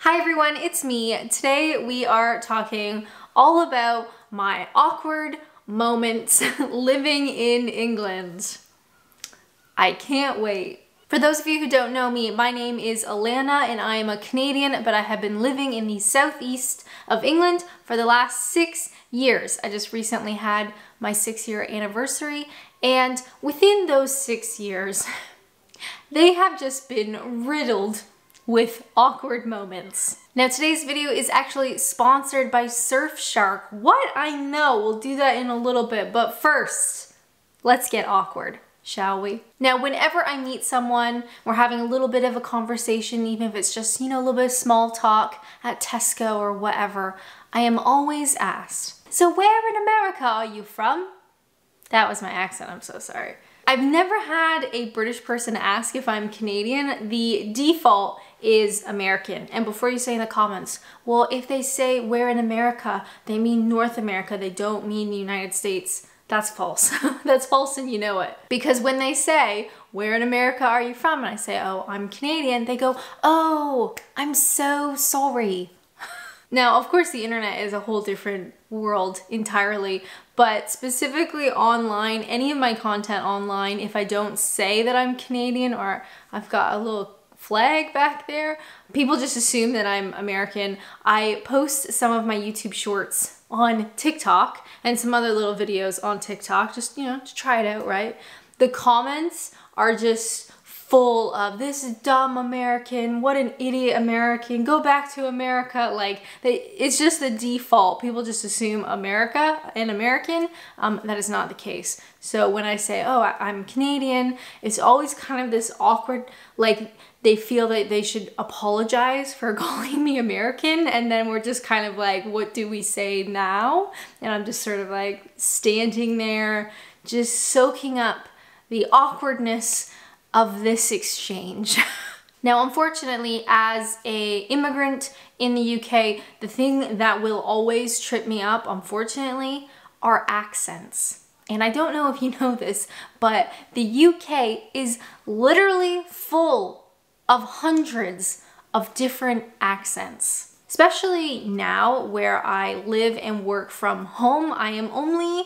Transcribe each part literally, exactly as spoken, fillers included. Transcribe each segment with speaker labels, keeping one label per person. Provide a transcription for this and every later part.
Speaker 1: Hi everyone, it's me. Today we are talking all about my awkward moments living in England. I can't wait. For those of you who don't know me, my name is Alanna and I am a Canadian, but I have been living in the southeast of England for the last six years. I just recently had my six year anniversary, and within those six years, they have just been riddled with awkward moments. Now today's video is actually sponsored by Surfshark. What? I know, we'll do that in a little bit, but first, let's get awkward, shall we? Now whenever I meet someone, we're having a little bit of a conversation, even if it's just, you know, a little bit of small talk at Tesco or whatever, I am always asked, so where in America are you from? That was my accent, I'm so sorry. I've never had a British person ask if I'm Canadian. The default is American. And before you say in the comments, well, if they say where in America, they mean North America, they don't mean the United States. That's false. That's false and you know it. Because when they say, where in America are you from? And I say, oh, I'm Canadian, they go, oh, I'm so sorry. Now, of course, the internet is a whole different world entirely, but specifically online, any of my content online, if I don't say that I'm Canadian or I've got a little flag back there, people just assume that I'm American. I post some of my YouTube shorts on TikTok and some other little videos on TikTok, just, you know, to try it out, right? The comments are just full of, this is dumb American, what an idiot American, go back to America. Like, they, it's just the default. People just assume America and American. Um, that is not the case. So when I say, oh, I, I'm Canadian, it's always kind of this awkward, like they feel that they should apologize for calling me American, and then we're just kind of like, what do we say now? And I'm just sort of like standing there, just soaking up the awkwardness of this exchange. Now, unfortunately, as a immigrant in the U K, the thing that will always trip me up, unfortunately, are accents. And I don't know if you know this, but the U K is literally full of hundreds of different accents. Especially now where I live and work from home, I am only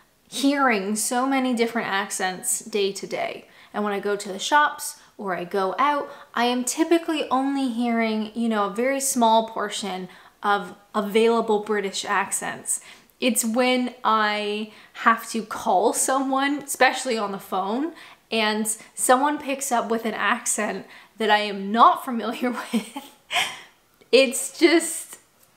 Speaker 1: hearing so many different accents day to day. And when I go to the shops or I go out, I am typically only hearing, you know, a very small portion of available British accents. It's when I have to call someone, especially on the phone, and someone picks up with an accent that I am not familiar with. It's just...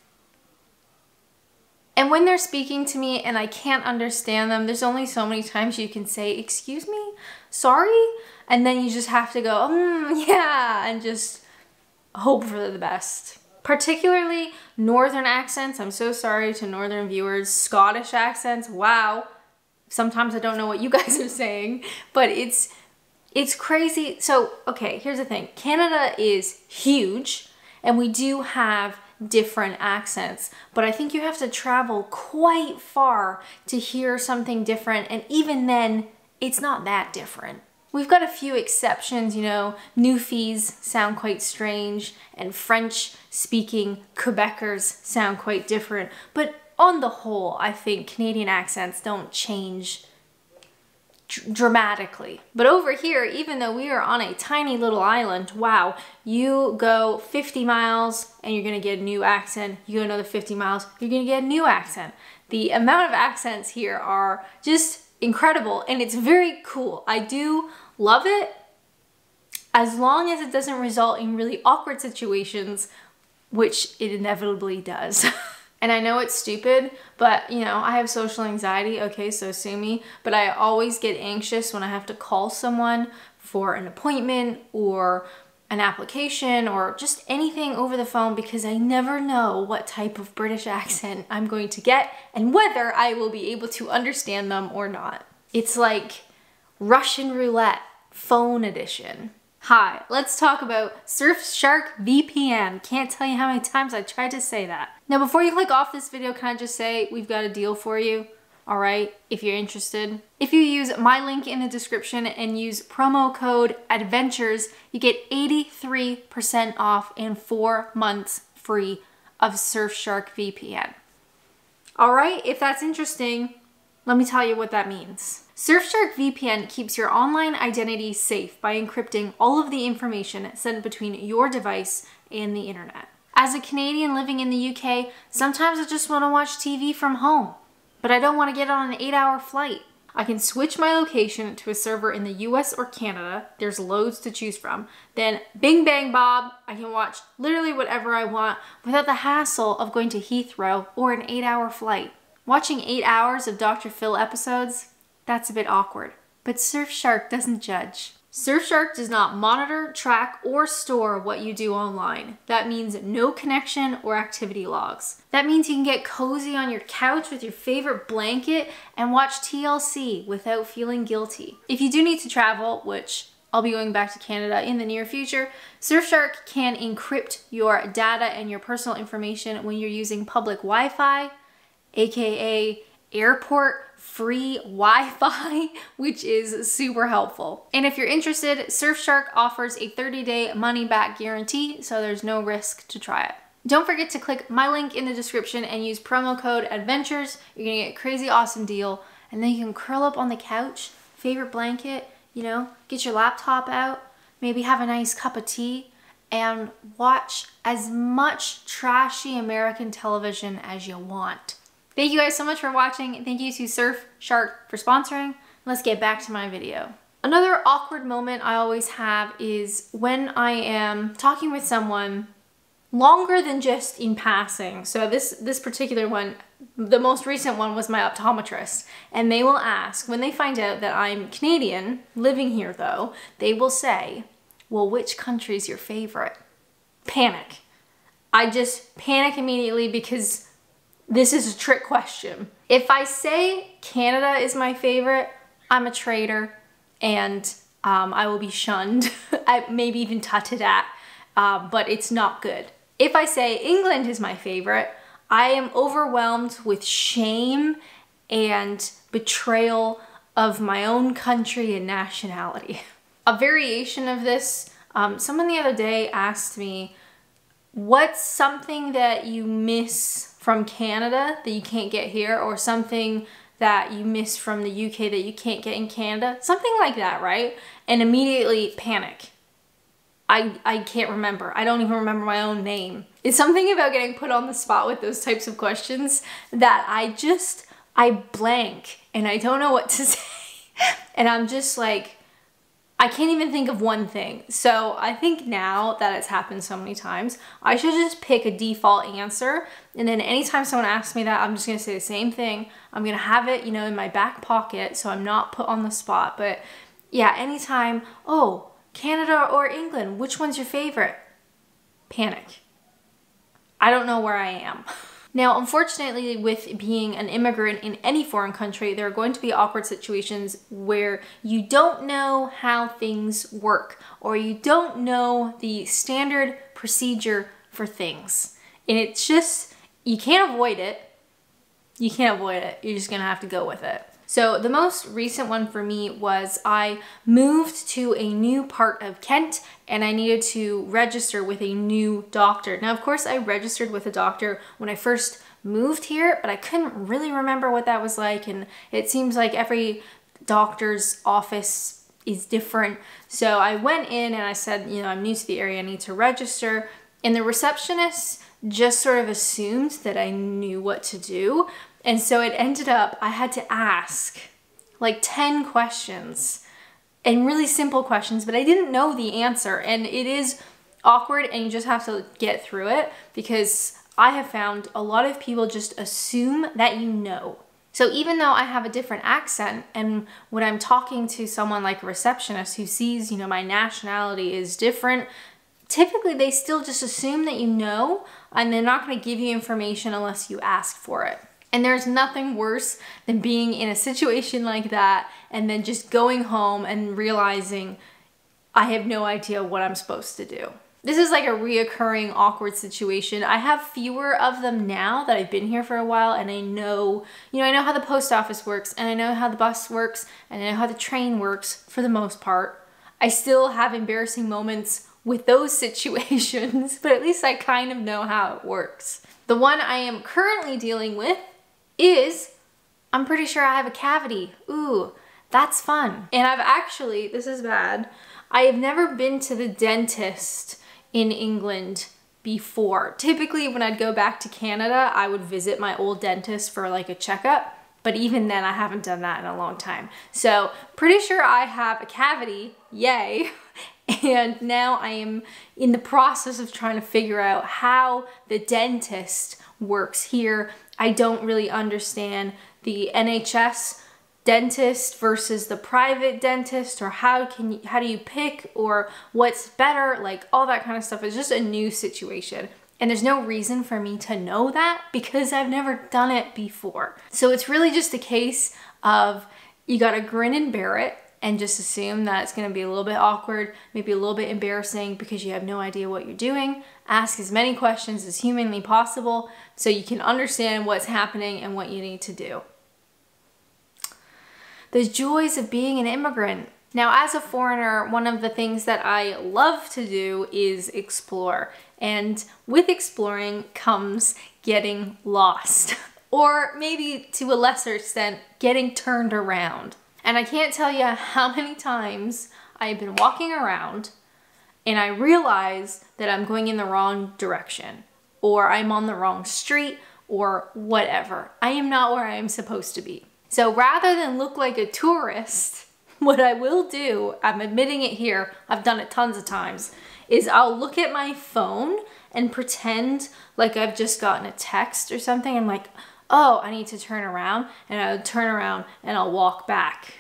Speaker 1: And when they're speaking to me and I can't understand them, there's only so many times you can say, excuse me, sorry? And then you just have to go, mm, yeah, and just hope for the best. Particularly northern accents, I'm so sorry to northern viewers. Scottish accents, wow. Sometimes I don't know what you guys are saying, but it's, it's crazy. So, okay, here's the thing. Canada is huge, and we do have different accents, but I think you have to travel quite far to hear something different, and even then, it's not that different. We've got a few exceptions, you know, Newfies sound quite strange, and French-speaking Quebecers sound quite different, but on the whole, I think Canadian accents don't change dramatically. But over here, even though we are on a tiny little island, wow, you go fifty miles and you're gonna get a new accent. You go another fifty miles, you're gonna get a new accent. The amount of accents here are just incredible, and it's very cool. I do love it, as long as it doesn't result in really awkward situations, which it inevitably does. And I know it's stupid, but you know, I have social anxiety, okay, so sue me, but I always get anxious when I have to call someone for an appointment or an application or just anything over the phone, because I never know what type of British accent I'm going to get and whether I will be able to understand them or not. It's like Russian roulette, phone edition. Hi, let's talk about Surfshark V P N. Can't tell you how many times I tried to say that. Now before you click off this video, can I just say we've got a deal for you? all right, if you're interested. If you use my link in the description and use promo code ADVENTURES, you get eighty-three percent off and four months free of Surfshark V P N. All right, if that's interesting, let me tell you what that means. Surfshark V P N keeps your online identity safe by encrypting all of the information sent between your device and the internet. As a Canadian living in the U K, sometimes I just want to watch T V from home, but I don't want to get on an eight hour flight. I can switch my location to a server in the U S or Canada. There's loads to choose from. Then bing bang bob, I can watch literally whatever I want without the hassle of going to Heathrow or an eight hour flight. Watching eight hours of Doctor Phil episodes, that's a bit awkward. But Surfshark doesn't judge. Surfshark does not monitor, track, or store what you do online. That means no connection or activity logs. That means you can get cozy on your couch with your favorite blanket and watch T L C without feeling guilty. If you do need to travel, which I'll be going back to Canada in the near future, Surfshark can encrypt your data and your personal information when you're using public Wi-Fi, aka airport free Wi-Fi, which is super helpful. And if you're interested, Surfshark offers a thirty day money back guarantee, so there's no risk to try it. Don't forget to click my link in the description and use promo code ADVENTURES. You're gonna get a crazy awesome deal, and then you can curl up on the couch, favorite blanket, you know, get your laptop out, maybe have a nice cup of tea, and watch as much trashy American television as you want. Thank you guys so much for watching. Thank you to Surfshark for sponsoring. Let's get back to my video. Another awkward moment I always have is when I am talking with someone longer than just in passing. So this, this particular one, the most recent one was my optometrist. And they will ask, when they find out that I'm Canadian, living here though, they will say, well, which country is your favorite? Panic. I just panic immediately because this is a trick question. If I say Canada is my favorite, I'm a traitor and um, I will be shunned, I maybe even tutted at, uh, but it's not good. If I say England is my favorite, I am overwhelmed with shame and betrayal of my own country and nationality. A variation of this, um, someone the other day asked me, what's something that you miss from Canada that you can't get here, or something that you miss from the U K that you can't get in Canada? Something like that, right? And immediately panic. I, I can't remember. I don't even remember my own name. It's something about getting put on the spot with those types of questions that I just, I blank and I don't know what to say. And I'm just like, I can't even think of one thing. So I think now that it's happened so many times, I should just pick a default answer. And then anytime someone asks me that, I'm just gonna say the same thing. I'm gonna have it, you know, in my back pocket so I'm not put on the spot. But yeah, anytime, oh, Canada or England, which one's your favorite? Panic. I don't know where I am. Now, unfortunately, with being an immigrant in any foreign country, there are going to be awkward situations where you don't know how things work, or you don't know the standard procedure for things. And it's just, you can't avoid it. You can't avoid it. You're just gonna have to go with it. So the most recent one for me was I moved to a new part of Kent and I needed to register with a new doctor. Now, of course, I registered with a doctor when I first moved here, but I couldn't really remember what that was like. And it seems like every doctor's office is different. So I went in and I said, you know, I'm new to the area, I need to register. And the receptionist just sort of assumed that I knew what to do. And so it ended up, I had to ask like ten questions and really simple questions, but I didn't know the answer. And it is awkward and you just have to get through it, because I have found a lot of people just assume that you know. So even though I have a different accent, and when I'm talking to someone like a receptionist who sees, you know, my nationality is different, typically they still just assume that you know, and they're not going to give you information unless you ask for it. And there's nothing worse than being in a situation like that and then just going home and realizing I have no idea what I'm supposed to do. This is like a reoccurring awkward situation. I have fewer of them now that I've been here for a while, and I know, you know, I know how the post office works, and I know how the bus works, and I know how the train works for the most part. I still have embarrassing moments with those situations, but at least I kind of know how it works. The one I am currently dealing with is, I'm pretty sure I have a cavity. Ooh, that's fun. And I've actually, this is bad, I have never been to the dentist in England before. Typically when I'd go back to Canada, I would visit my old dentist for like a checkup, but even then I haven't done that in a long time. So pretty sure I have a cavity, yay. And now I am in the process of trying to figure out how the dentist works here. I don't really understand the N H S dentist versus the private dentist, or how can you, how do you pick, or what's better, like all that kind of stuff. It's just a new situation. And there's no reason for me to know that because I've never done it before. So it's really just a case of you gotta grin and bear it and just assume that it's gonna be a little bit awkward, maybe a little bit embarrassing because you have no idea what you're doing. Ask as many questions as humanly possible so you can understand what's happening and what you need to do. The joys of being an immigrant. Now, as a foreigner, one of the things that I love to do is explore. And with exploring comes getting lost, or maybe to a lesser extent, getting turned around. And I can't tell you how many times I've been walking around and I realize that I'm going in the wrong direction, or I'm on the wrong street, or whatever. I am not where I am supposed to be. So rather than look like a tourist, what I will do, I'm admitting it here, I've done it tons of times, is I'll look at my phone and pretend like I've just gotten a text or something. I'm like, oh, I need to turn around, and I'll turn around and I'll walk back.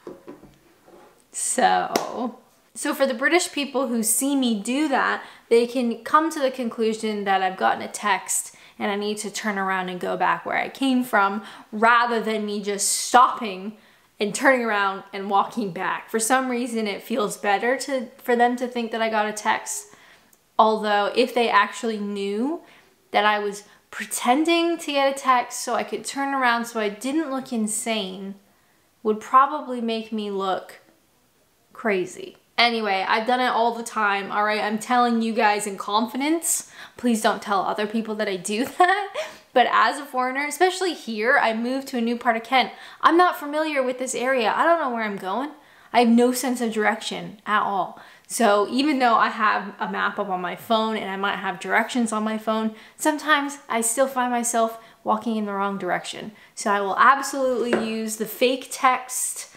Speaker 1: So, so for the British people who see me do that, they can come to the conclusion that I've gotten a text and I need to turn around and go back where I came from, rather than me just stopping and turning around and walking back. For some reason, it feels better to for them to think that I got a text. Although if they actually knew that I was pretending to get a text so I could turn around so I didn't look insane, would probably make me look crazy. Anyway, I've done it all the time, all right? I'm telling you guys in confidence. Please don't tell other people that I do that. But as a foreigner, especially here, I moved to a new part of Kent. I'm not familiar with this area. I don't know where I'm going. I have no sense of direction at all. So even though I have a map up on my phone and I might have directions on my phone, sometimes I still find myself walking in the wrong direction. So I will absolutely use the fake text,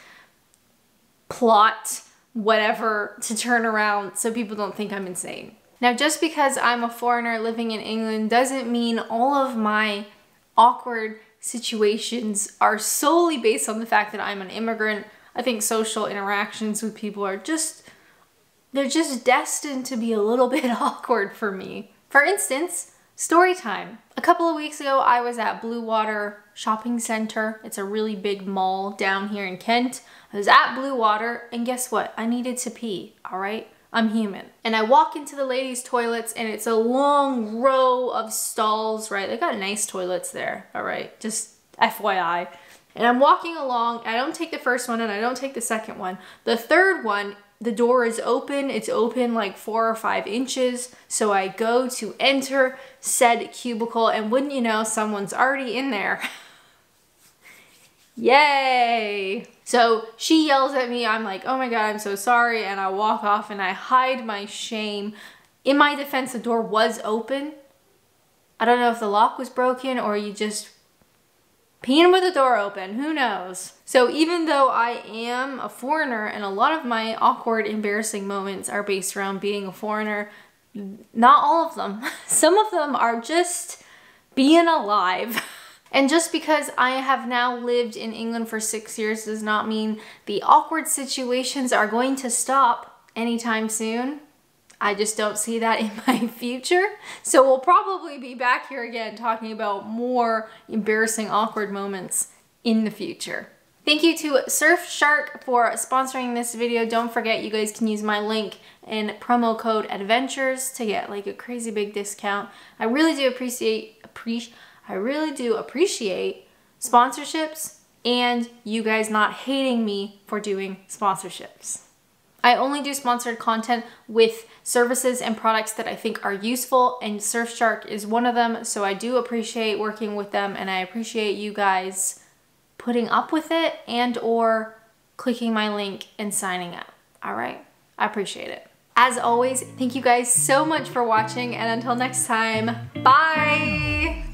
Speaker 1: plot, whatever, to turn around so people don't think I'm insane. Now, just because I'm a foreigner living in England doesn't mean all of my awkward situations are solely based on the fact that I'm an immigrant. I think social interactions with people are just, they're just destined to be a little bit awkward for me. For instance, story time. A couple of weeks ago, I was at Blue Water Shopping Center. It's a really big mall down here in Kent. I was at Blue Water, and guess what? I needed to pee, all right? I'm human. And I walk into the ladies' toilets, and it's a long row of stalls, right? They got nice toilets there, all right? Just F Y I. And I'm walking along, I don't take the first one, and I don't take the second one. The third one, the door is open. It's open like four or five inches. So I go to enter said cubicle, and wouldn't you know, someone's already in there. Yay! So she yells at me. I'm like, oh my God, I'm so sorry. And I walk off and I hide my shame. In my defense, the door was open. I don't know if the lock was broken or you just peeing with the door open, who knows? So even though I am a foreigner and a lot of my awkward, embarrassing moments are based around being a foreigner, not all of them. Some of them are just being alive. And just because I have now lived in England for six years does not mean the awkward situations are going to stop anytime soon. I just don't see that in my future. So we'll probably be back here again talking about more embarrassing, awkward moments in the future. Thank you to Surfshark for sponsoring this video. Don't forget, you guys can use my link and promo code ADVENTURES to get like a crazy big discount. I really do appreciate, appreciate, I really do appreciate sponsorships and you guys not hating me for doing sponsorships. I only do sponsored content with services and products that I think are useful, and Surfshark is one of them. So I do appreciate working with them, and I appreciate you guys putting up with it and or clicking my link and signing up. All right, I appreciate it. As always, thank you guys so much for watching, and until next time, bye!